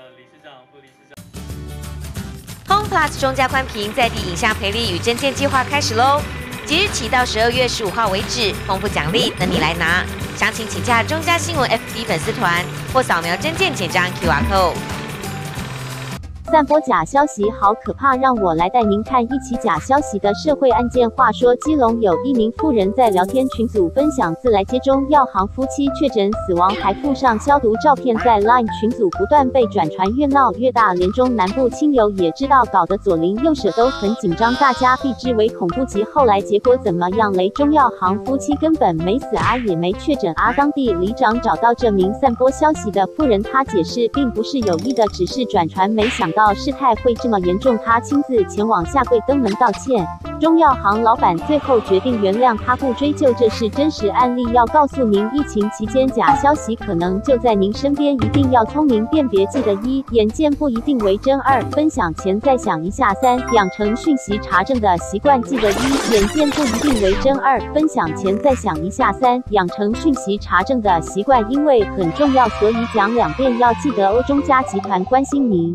Home Plus 中加宽屏在地影像培力与征件计划开始喽！即日起到12月15号为止，丰富奖励等你来拿。详情请洽中加新闻 FB 粉丝团或扫描征件简章 QR Code。 散播假消息好可怕，让我来带您看一起假消息的社会案件。话说，基隆有一名妇人在聊天群组分享自来接中药行夫妻确诊死亡，还附上消毒照片，在 LINE 群组不断被转传，越闹越大。连中南部亲友也知道，搞得左邻右舍都很紧张，大家避之为恐怖级。后来结果怎么样嘞？中药行夫妻根本没死啊，也没确诊啊。当地里长找到这名散播消息的妇人，他解释并不是有意的，只是转传，没想到事态会这么严重，他亲自前往下跪登门道歉。中药行老板最后决定原谅他，不追究，这是真实案例。要告诉您，疫情期间假消息可能就在您身边，一定要聪明辨别。记得1，眼见不一定为真；2，分享前再想一下；3，养成讯息查证的习惯。记得1，眼见不一定为真；2，分享前再想一下；3，养成讯息查证的习惯，因为很重要，所以讲2遍。要记得哦，中嘉集团关心您。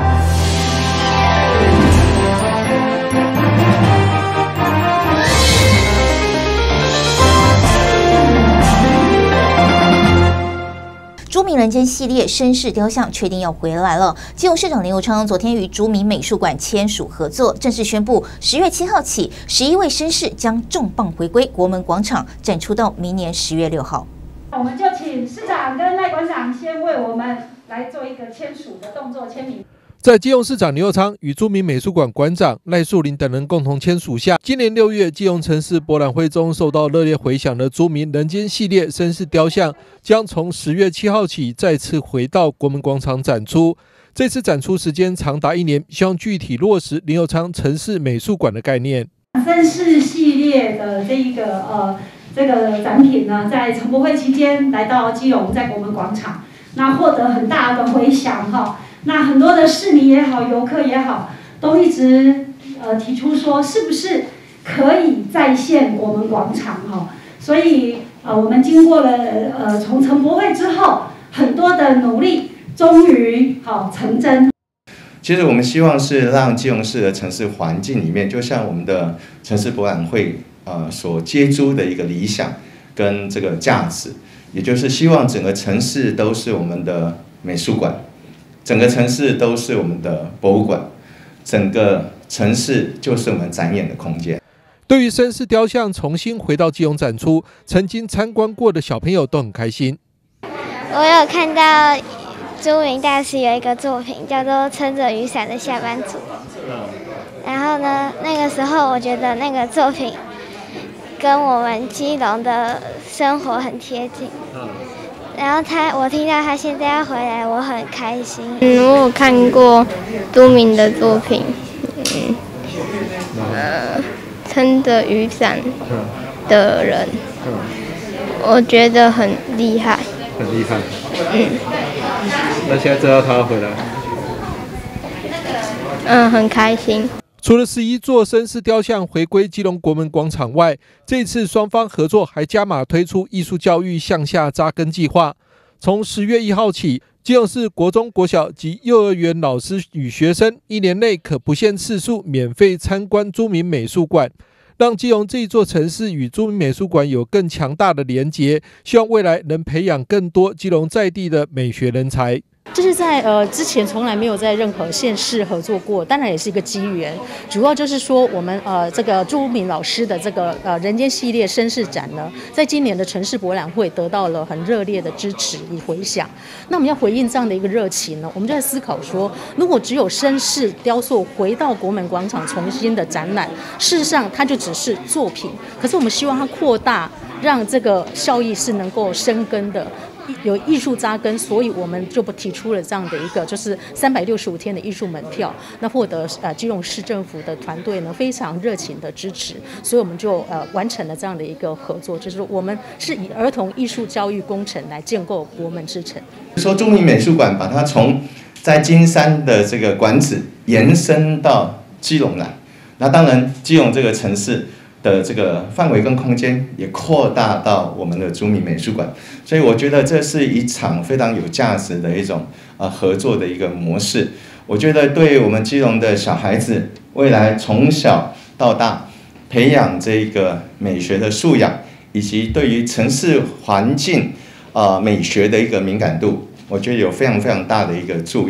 朱明人间系列绅士雕像确定要回来了。基隆市长林右昌昨天与朱明美术馆签署合作，正式宣布10月7号起，11位绅士将重磅回归国门广场，展出到明年10月6号。 我们就请市长跟赖馆长先为我们来做一个签署的动作，签名。 在基隆市长林右昌与朱明美术馆馆长赖树林等人共同签署下，今年6月基隆城市博览会中受到热烈回响的朱明人间系列绅士雕像，将从10月7号起再次回到国门广场展出。这次展出时间长达1年，希望具体落实林右昌城市美术馆的概念。 绅士系列的这个展品呢，在城博会期间来到基隆，在国门广场，那获得很大的回响哈。那很多的市民也好，游客也好，都一直提出说，是不是可以再现国门广场哈？所以我们经过了从城博会之后很多的努力，终于成真。 其实我们希望是让基隆市的城市环境里面，就像我们的城市博览会所接触的一个理想跟这个价值，也就是希望整个城市都是我们的美术馆。整个城市都是我们的博物馆，整个城市就是我们展演的空间。 对于绅士雕像重新回到基隆展出，曾经参观过的小朋友都很开心。 我有看到朱明大师有一个作品叫做《撑着雨伞的下班族》，然后呢，那个时候我觉得那个作品跟我们基隆的生活很贴近。然后我听到他现在要回来，我很开心。 我有看过朱明的作品，撑着雨伞的人，我觉得很厉害。 很厉害。那现在知道他要回来。 很开心。 除了11座绅士雕像回归基隆国门广场外，这次双方合作还加码推出艺术教育向下扎根计划。从10月1号起，基隆市国中、国小及幼儿园老师与学生1年内可不限次数免费参观朱明美术馆，让基隆这一座城市与朱明美术馆有更强大的连结，希望未来能培养更多基隆在地的美学人才。 这是在之前从来没有在任何县市合作过，当然也是一个机缘。主要就是说我们这个朱明老师的这个人间系列绅士展呢，在今年的城市博览会得到了很热烈的支持与回响。那我们要回应这样的一个热情呢，我们就在思考说，如果只有绅士雕塑回到国门广场重新的展览，事实上它就只是作品，可是我们希望它扩大，让这个效益是能够生根的。有艺术扎根，所以我们就提出了这样的一个，就是365天的艺术门票。那获得基隆市政府的团队呢非常热情的支持，所以我们就完成了这样的一个合作，就是我们是以儿童艺术教育工程来建构国门之城。 说朱明美术馆把它从在金山的这个馆址延伸到基隆来，那当然基隆这个城市的这个范围跟空间也扩大到我们的朱明美术馆，所以我觉得这是一场非常有价值的一种合作的一个模式。我觉得对我们基隆的小孩子未来从小到大培养这个美学的素养，以及对于城市环境美学的一个敏感度，我觉得有非常非常大的一个注意。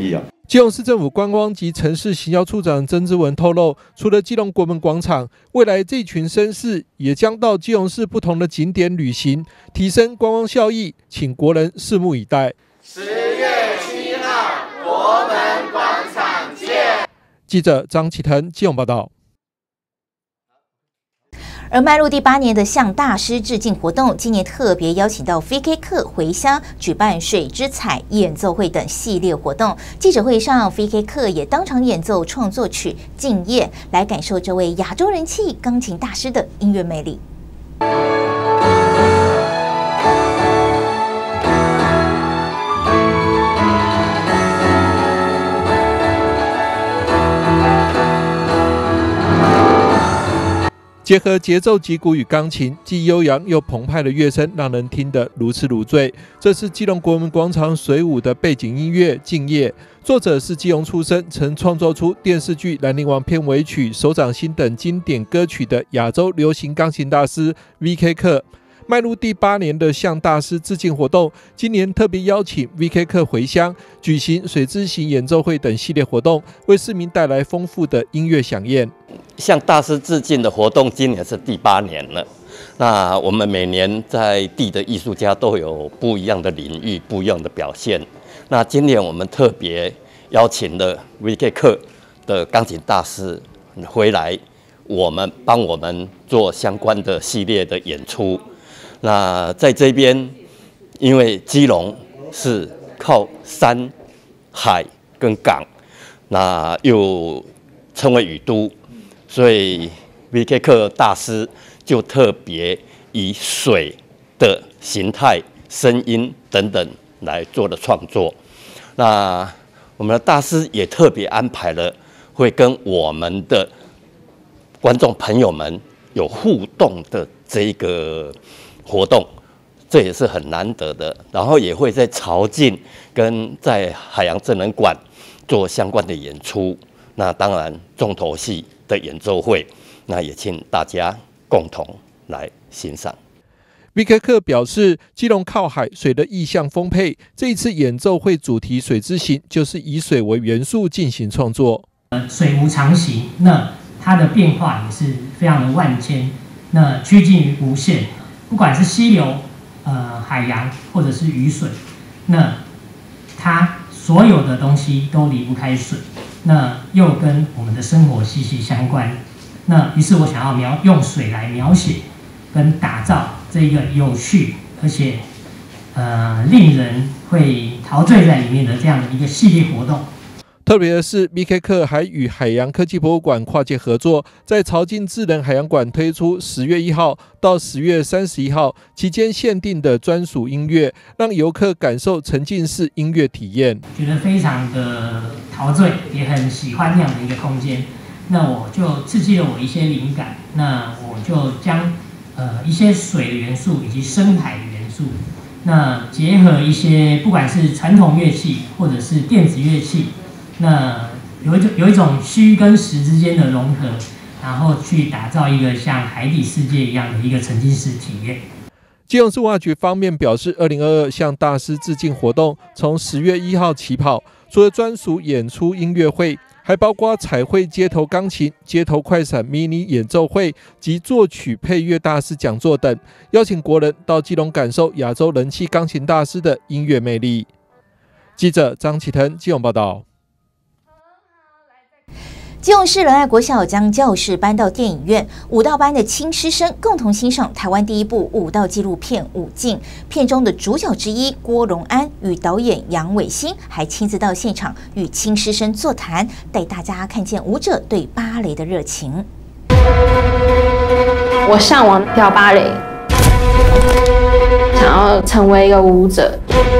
基隆市政府观光及城市行销处长曾之文透露，除了基隆国门广场，未来这群绅士也将到基隆市不同的景点旅行，提升观光效益，请国人拭目以待。 10月7号，国门广场见。 记者张启腾基隆报道。 而迈入第8年的向大师致敬活动，今年特别邀请到 VK 客回乡举办水之彩演奏会等系列活动。记者会上 ，VK 客也当场演奏创作曲《敬业》，来感受这位亚洲人气钢琴大师的音乐魅力。 结合节奏击鼓与钢琴，既悠扬又澎湃的乐声，让人听得如痴如醉。这是基隆国门广场水舞的背景音乐《敬业》，作者是基隆出身，曾创作出电视剧《兰陵王》片尾曲、手掌心等经典歌曲的亚洲流行钢琴大师 VK 客。迈入第8年的向大师致敬活动，今年特别邀请 VK 客回乡，举行水之行演奏会等系列活动，为市民带来丰富的音乐飨宴。 向大师致敬的活动今年是第8年了。那我们每年在地的艺术家都有不一样的领域、不一样的表现。那今年我们特别邀请了 VK 客的钢琴大师回来，帮我们做相关的系列的演出。那在这边，因为基隆是靠山、海跟港，那又称为雨都，所以 VK 客大师就特别以水的形态、声音等等来做的创作。那我们的大师也特别安排了会跟我们的观众朋友们有互动的这个活动，这也是很难得的。然后也会在潮境跟在海洋智能馆做相关的演出。那当然重头戏的演奏会，那也请大家共同来欣赏。 VK 客表示，基隆靠海，水的意象丰沛。这一次演奏会主题水之行，就是以水为元素进行创作。 水无常形，那它的变化也是非常的万千，那趋近于无限。不管是溪流、海洋或者是雨水，那它所有的东西都离不开水，那又跟我们的生活息息相关。那于是我想要用水来描写跟打造这一个有趣而且令人会陶醉在里面的这样的一个系列活动。 特别的是 ，VK 客还与海洋科技博物馆跨界合作，在潮境智能海洋馆推出10月1号到10月31号期间限定的专属音乐，让游客感受沉浸式音乐体验。 觉得非常的陶醉，也很喜欢那样的一个空间。那我就刺激了我一些灵感，那我就将一些水的元素以及深海的元素，那结合一些不管是传统乐器或者是电子乐器。那有一种虚跟实之间的融合，然后去打造一个像海底世界一样的一个沉浸式体验。 基隆市文化局方面表示，2022向大师致敬活动从10月1号起跑，除了专属演出音乐会，还包括彩绘街头钢琴、街头快闪迷你演奏会及作曲配乐大师讲座等，邀请国人到基隆感受亚洲人气钢琴大师的音乐魅力。记者张启腾基隆报道。 基隆市仁爱国小将教室搬到电影院，舞蹈班的亲师生共同欣赏台湾第一部舞蹈纪录片《舞境》。片中的主角之一郭荣安与导演杨伟新还亲自到现场与亲师生座谈，带大家看见舞者对芭蕾的热情。 我向往跳芭蕾，想要成为一个舞者，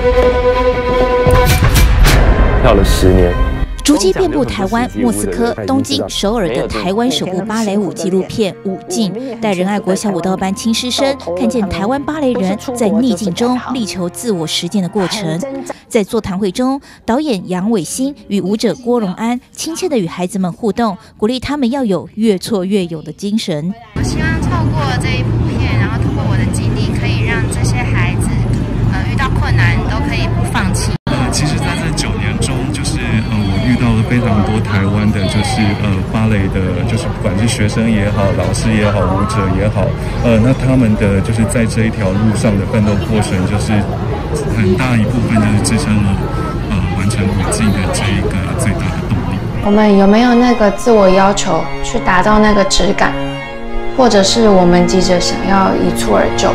跳了10年。 足迹遍布台湾、莫斯科、东京、首尔的台湾首部芭蕾舞纪录片《舞境》，带仁爱国小舞蹈班亲师生看见台湾芭蕾人在逆境中力求自我实践的过程。在座谈会中，导演杨伟新与舞者郭荣安亲切地与孩子们互动，鼓励他们要有越挫越勇的精神。 我希望透过这一部片，然后透过我的经历，可以让这些孩子遇到困难都可以不放弃。 其实在这9年中，就是我就是芭蕾的，就是不管是学生也好，老师也好，舞者也好，那他们的就是在这一条路上的奋斗过程，就是很大一部分就是支撑了完成笔记的这一个最大的动力。 我们有没有那个自我要求去达到那个质感，或者是我们急着想要一蹴而就？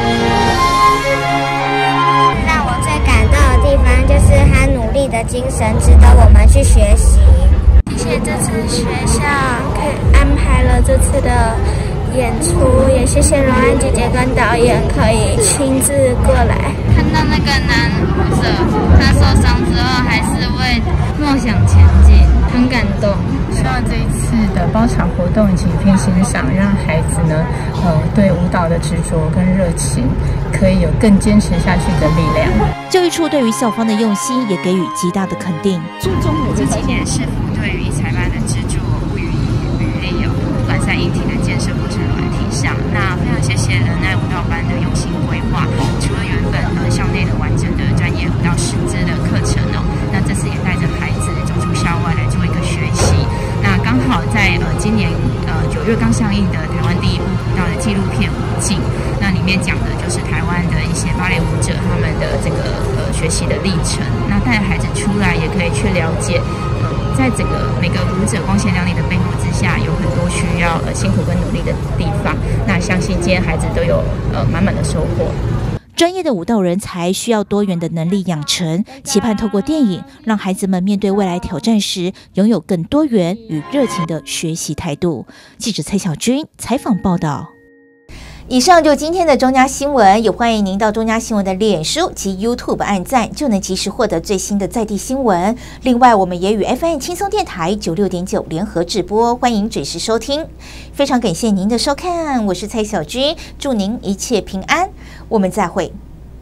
让我最感动的地方就是他努力的精神值得我们去学习。谢谢这次学校安排了这次的演出，也谢谢柔安姐姐跟导演可以亲自过来。 看到那个男舞者，他受伤之后还是为梦想前进，很感动。 希望这一次的包场活动以及影片欣赏，让孩子呢，对舞蹈的执着跟热情，可以有更坚持下去的力量。 教育处对于校方的用心也给予极大的肯定。 注重我这几年市府对于采办的资助不遗余力哦，不管在硬体的建设或是软体上，那非常谢谢仁爱舞蹈班的用心规划。除了原本校内的完整的专业舞蹈师资的课程哦，那这次也带着孩子走出校外来做一个学习。那刚好在今年9月刚上映的台湾第一部舞蹈的纪录片《舞境》，那里面讲的就是台湾的一些芭蕾舞者他们的这个学习的历程。那带孩子出来也可以去了解，在整个每个舞者光鲜亮丽的背后之下，有很多需要辛苦跟努力的地方。那相信今天孩子都有满满的收获。 专业的舞蹈人才需要多元的能力养成，期盼透过电影，让孩子们面对未来挑战时，拥有更多元与热情的学习态度。记者蔡小军采访报道。以上就今天的中嘉新闻，也欢迎您到中嘉新闻的脸书及 YouTube 按赞，就能及时获得最新的在地新闻。另外，我们也与 FM 轻松电台96.9联合直播，欢迎准时收听。非常感谢您的收看，我是蔡小军，祝您一切平安，我们再会。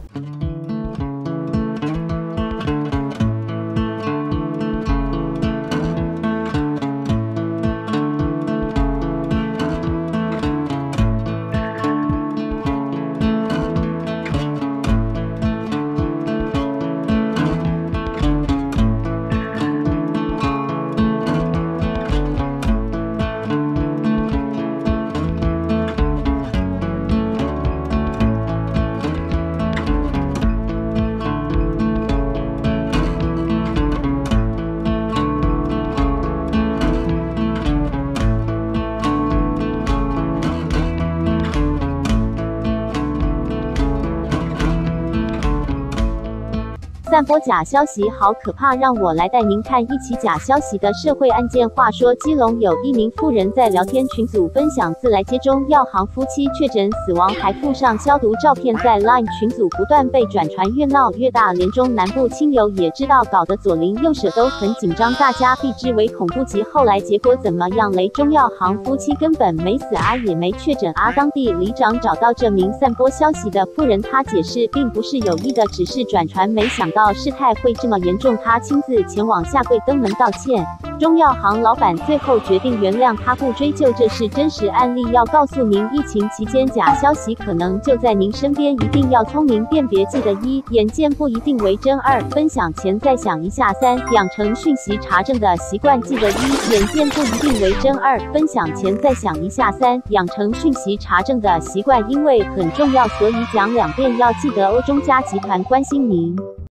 散播假消息好可怕，让我来带您看一起假消息的社会案件。话说，基隆有一名妇人在聊天群组分享自来接中药行夫妻确诊死亡，还附上消毒照片，在 LINE 群组不断被转传，越闹越大。连中南部亲友也知道，搞得左邻右舍都很紧张，大家避之为恐怖极。后来结果怎么样嘞？中药行夫妻根本没死啊，也没确诊啊。当地里长找到这名散播消息的妇人，他解释并不是有意的，只是转传，没想到事态会这么严重，他亲自前往下跪登门道歉。中药行老板最后决定原谅他，不追究，这是真实案例。要告诉您，疫情期间假消息可能就在您身边，一定要聪明辨别。记得1，眼见不一定为真；2，分享前再想一下；3，养成讯息查证的习惯。记得1，眼见不一定为真；2，分享前再想一下；3，养成讯息查证的习惯，因为很重要，所以讲2遍。要记得哦。中嘉集团关心您。